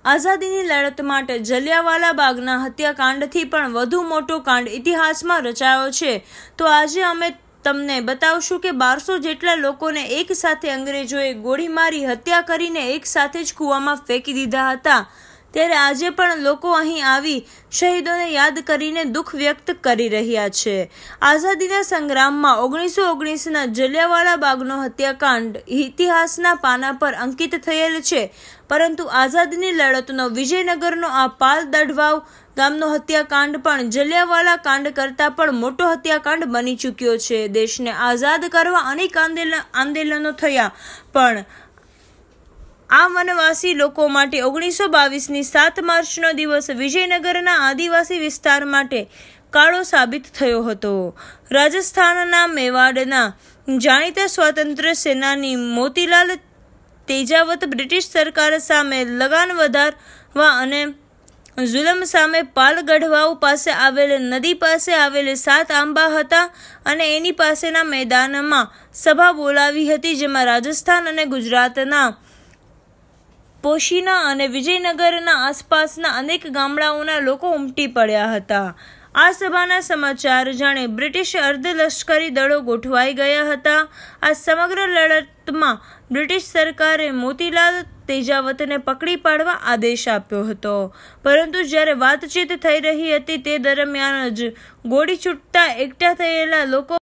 આઝાદીની લડત માટે જલિયાવાલા બાગના હત્યાકાંડથી પણ વધુ મોટો કાંડ ઇતિહાસમાં રચાયો છે। તો આજે અમે તમને બતાવશું કે 1200 જેટલા લોકોને એક સાથે અંગ્રેજોએ ગોળી મારી હત્યા કરીને એક સાથે જ કૂવામાં ફેંકી દીધા હતા। ત્યારે આજે પણ લોકો અહીં આવી શહીદોને યાદ કરીને દુઃખ વ્યક્ત કરી રહ્યા છે। આઝાદીના સંગ્રામમાં 1919ના જલિયાવાલા બાગનો હત્યાકાંડ ઇતિહાસના પાના પર અંકિત થયેલ છે, પરંતુ આઝાદીની લડતનો વિજયનગરનો આ પાલ દઢવાવ ગામનો હત્યાકાંડ પણ જલિયાવાલા કાંડ કરતાં પણ મોટો હત્યાકાંડ બની ચૂક્યો છે। દેશને આઝાદ કરવા અનેક આંદોલનો થયા, પણ આ વનવાસી લોકો માટે 1922ની 7 માર્ચનો દિવસ વિજયનગરના આદિવાસી વિસ્તાર માટે કાળો સાબિત થયો હતો। રાજસ્થાનના મેવાડના જાણીતા સ્વાતંત્ર્ય સેનાની મોતીલાલ તેજાવત બ્રિટિશ સરકાર સામે લગાન વધારવા અને જુલમ સામે પાલ ગઢવાવ પાસે આવેલ નદી પાસે આવેલ 7 આંબા હતા અને એની પાસેના મેદાનમાં સભા બોલાવી હતી, જેમાં રાજસ્થાન અને ગુજરાતના પોશીના અને વિજયનગરના આસપાસના અનેક ગામડાઓના લોકો ઉમટી પડ્યા હતા। આ સભાના સમાચાર જાણે બ્રિટિશ અર્ધલશ્કરી દળો ગોઠવાઈ ગયા હતા। આ સમગ્ર લડતમાં બ્રિટિશ સરકારે મોતીલાલ તેજાવતને પકડી પાડવા આદેશ આપ્યો હતો, પરંતુ જ્યારે વાતચીત થઈ રહી હતી તે દરમિયાન જ ગોળી છૂટતા એકઠા થયેલા લોકો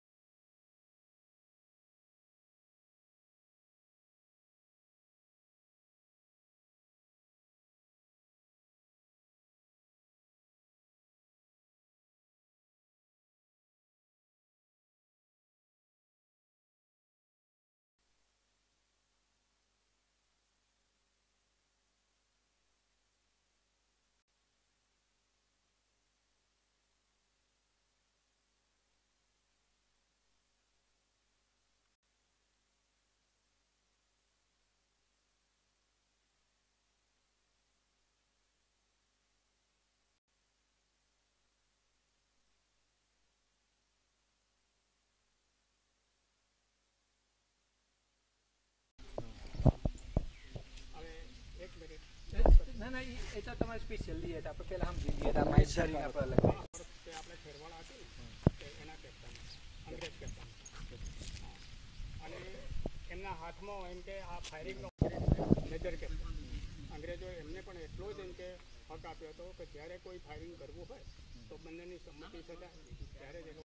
स्पेशल लिए था पहले हम लिए था माइक जारी ना पर लगे पे આપણે ખેરવાડા હતી કે એના કેપ્ટન અંગ્રેજ કેપ્ટન અને એમના હાથમાં એમ કે આ ફાયરિંગનો મેજર કેપ્ટન અંગ્રેજો એમને પણ એટલો જ એમ કે હક આપ્યો હતો કે જ્યારે કોઈ ફાયરિંગ કરવું હોય તો બંનેની સંમતિ થતા ત્યારે જ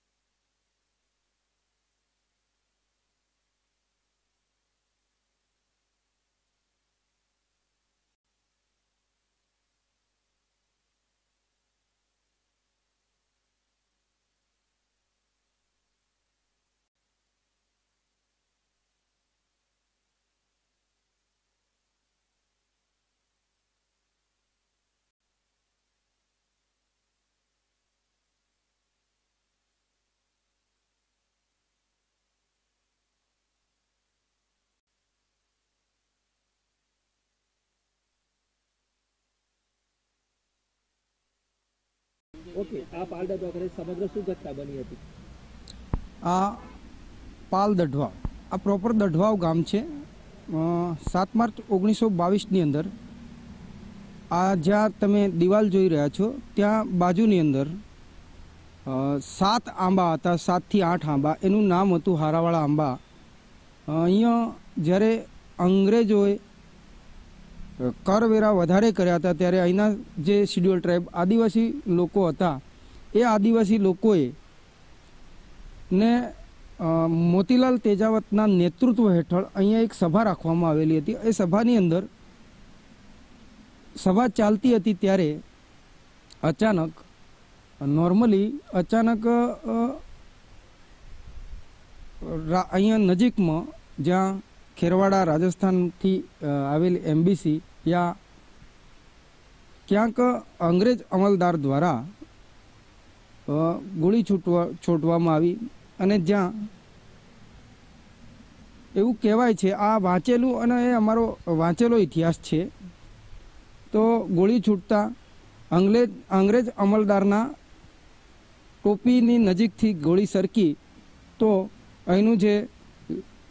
ओके आ पाल दढ़वा समग्र शू घटना बनी थी? आ पाल दढ़वाव आ प्रोपर दढ़वाव गाम है। 7 मार्च 1922 अंदर आ ज्या तमे दीवाल जोई रह्या छो त्या बाजूनी अंदर 7 आंबा था, 7 થી 8 आंबा। एनु नाम हतुं हारावाड़ा आंबा। अहींया ज्यारे अंग्रेजोए करवेरा वधारे कर्या हता त्यारे अहींना जे शेड्यूल ट्राइब आदिवासी लोको हता ए आदिवासी लोकोए ने मोतीलाल तेजावतना नेतृत्व हेठळ अहींया एक सभा राखवामां आवेली हती। ए सभानी अंदर सभा चालती हती त्यारे अचानक नॉर्मली अचानक अहींया नजीकमां ज्यां खेरवाड़ा राजस्थान थी आवेल एम्बेसी या क्यांक अंग्रेज अमलदार द्वारा गोली छोड़वामां आवी अने ज्यां एवुं कहेवाय छे आ वांचेलुं अने ए अमारो वांचेलो इतिहास छे। तो गोली छूटता अंग्रेज अमलदारना टोपीनी नजीकथी गोली सरकी तो अहींनुं जे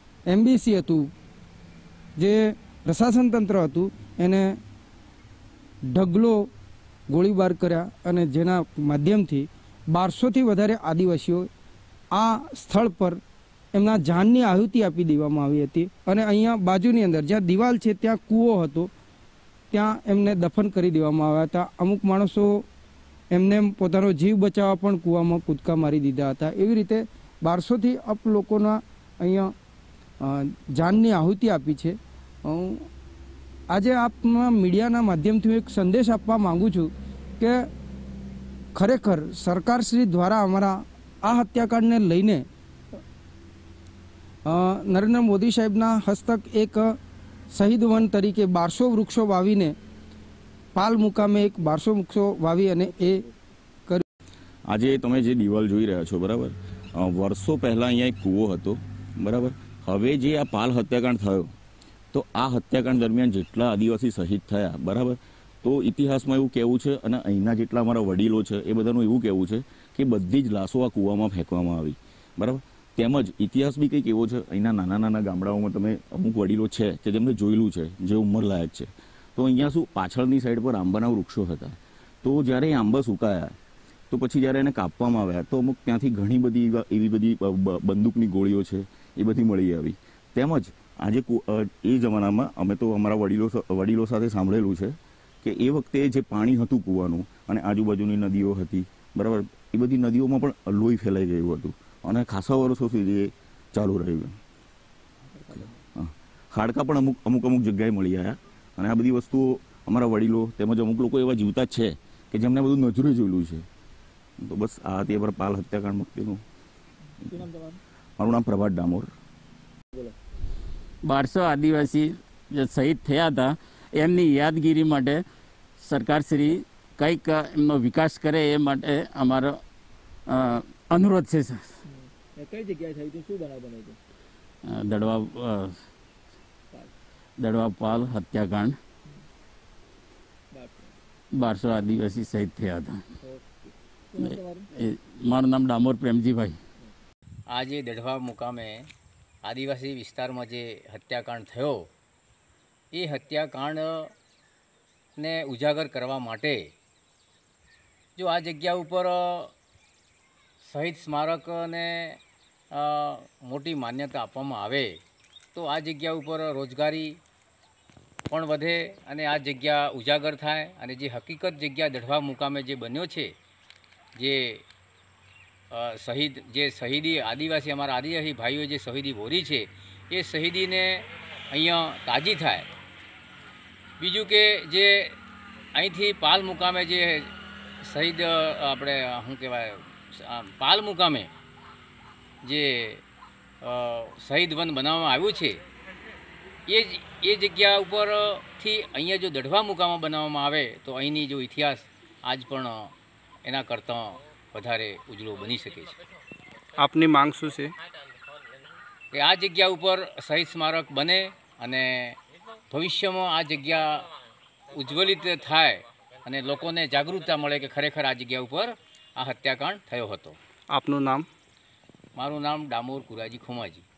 एम्बेसी हतुं जे प्रशासन तंत्र हतुं एने ઢગલો ગોળીબાર કર્યા અને જેના માધ્યમથી 1200થી વધારે આદિવાસીઓ આ સ્થળ પર એમના જાનની આહુતિ આપી દેવામાં આવી હતી અને અહીંયા બાજુની અંદર જ્યાં દિવાલ છે ત્યાં કૂવો હતો, ત્યાં એમને દફન કરી દેવામાં આવ્યા હતા. અમુક માણસો એમને પોતાનો જીવ બચાવવા પણ કૂવામાં કૂદકા મારી દીધા હતા. એવી રીતે 1200થી અપ લોકોના અહીંયા જાનની આહુતિ આપી છે. આજે આપના મીડિયાના માધ્યમથી એક સંદેશ આપવા માગું છું કે ખરેખર સરકારશ્રી દ્વારા અમારા આ હત્યાકાંડને લઈને નરેન્દ્ર મોદી સાહેબના હસ્તક એક શહીદ વન તરીકે 1200 વૃક્ષો વાવીને પાલ મુકામે એક 1200 વૃક્ષો વાવી અને એ કર્યું. આજે તમે જે દિવાલ જોઈ રહ્યા છો, બરાબર, વર્ષો પહેલાં અહીંયા એક કૂવો હતો, બરાબર. હવે જે આ પાલ હત્યાકાંડ થયો, તો આ હત્યાકાંડ દરમિયાન જેટલા આદિવાસી શહીદ થયા, બરાબર, તો ઇતિહાસમાં એવું કહેવું છે અને અહીંના જેટલા અમારા વડીલો છે એ બધાનું એવું કહેવું છે કે બધી જ લાશો આ કૂવામાં ફેંકવામાં આવી, બરાબર. તેમજ ઇતિહાસ બી કંઈક એવો છે, અહીંના નાના નાના ગામડાઓમાં તમે અમુક વડીલો છે કે જેમને જોયેલું છે, જે ઉંમરલાયક છે, તો અહીંયા શું પાછળની સાઈડ પર આંબાના વૃક્ષો હતા. તો જ્યારે એ આંબા સુકાયા તો પછી જ્યારે એને કાપવામાં આવ્યા તો અમુક ત્યાંથી ઘણી બધી એવી બધી બંદૂકની ગોળીઓ છે એ બધી મળી આવી. તેમજ આજે એ જમાનામાં અમે તો અમારા વડીલો સાથે સાંભળેલું છે કે એ વખતે જે પાણી હતું કૂવાનું અને આજુબાજુની નદીઓ હતી, બરાબર, એ બધી નદીઓમાં પણ લોહી ફેલાઈ ગયું હતું અને ખાસા વર્ષો સુધી એ ચાલુ રહ્યું. હાડકાં પણ અમુક જગ્યાએ મળી આવ્યા અને આ બધી વસ્તુઓ અમારા વડીલો તેમજ અમુક લોકો એવા જીવતા જ છે કે જેમને બધું નજરે જોયેલું છે. તો બસ આ તે પર પાલ હત્યાકાંડ મુક્તિનું. મારું નામ પ્રભાત ડામોર. 1200 આદિવાસી જે શહીદ થયા હતા એમની યાદગીરી માટે સરકારશ્રી કંઈક એમનો વિકાસ કરે એ માટે અમારો અનુરોધ છે. કઈ જગ્યાએ થયું હતું, શું બનાવ બન્યો હતો? દડવા પાલ હત્યાકાંડ 1200 આદિવાસી શહીદ થયા હતા. મારું નામ ડામોર પ્રેમજીભાઈ. આજે દઢવા મુકામે આદિવાસી વિસ્તારમાં જે હત્યાકાંડ થયો એ હત્યાકાંડને ઉજાગર કરવા માટે જો આ જગ્યા ઉપર શહીદ સ્મારકને મોટી માન્યતા આપવામાં આવે તો આ જગ્યા ઉપર રોજગારી પણ વધે અને આ જગ્યા ઉજાગર થાય અને જે હકીકત જગ્યા દઢવા મુકામે જે બન્યો છે, જે શહીદી આદિવાસી અમારા આદિવાસી ભાઈઓ જે શહીદી વોરી છે એ શહીદીને અહીંયા તાજી થાય. બીજું કે જે અહીંથી પાલ મુકામે જે શહીદ આપણે શું કહેવાય પાલ મુકામે જે શહીદ વન બનાવવામાં આવ્યું છે એ જગ્યા ઉપરથી અહીંયા જો દઢવા મુકામાં બનાવવામાં આવે તો અહીંની જો ઇતિહાસ આજ પણ એના કરતાં વધારે ઉજળો બની શકે છે. આપની માંગ શું છે? કે આ જગ્યા ઉપર શહીદ સ્મારક બને અને ભવિષ્યમાં આ જગ્યા ઉજ્જવલિત થાય અને લોકોને જાગૃતતા મળે કે ખરેખર આ જગ્યા ઉપર આ હત્યાકાંડ થયો હતો. આપનું નામ? મારું નામ ડામોર કુરાજી ખુમાજી.